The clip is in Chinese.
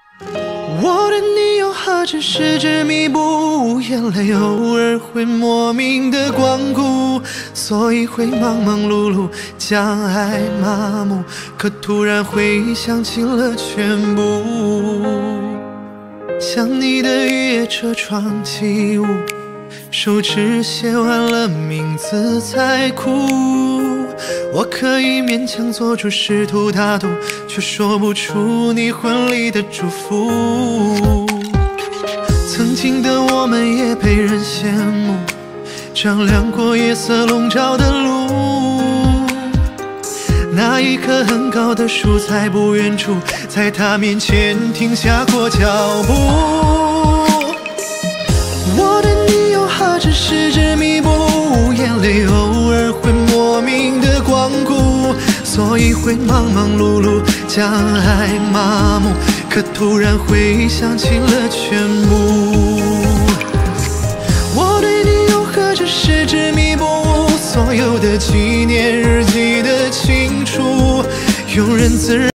我对你又何止是执迷不悟，眼泪偶尔会莫名的光顾，所以会忙忙碌碌，将爱麻木，可突然回想起了全部。想你的雨夜车窗起雾，手指写完了名字才哭。我可以勉强做出试图打赌，却说不出你婚礼的祝福。曾经的我们也被人羡慕，丈量过夜色笼罩的路。那一棵很高的树在不远处，在他面前停下过脚步。我对你又何止是执迷不悟，眼泪偶尔会莫名的光顾，所以会忙忙碌碌，将爱麻木，可突然回想起了全部。我对你又何止是执迷不悟，所有的纪念日记得清楚，庸人自扰。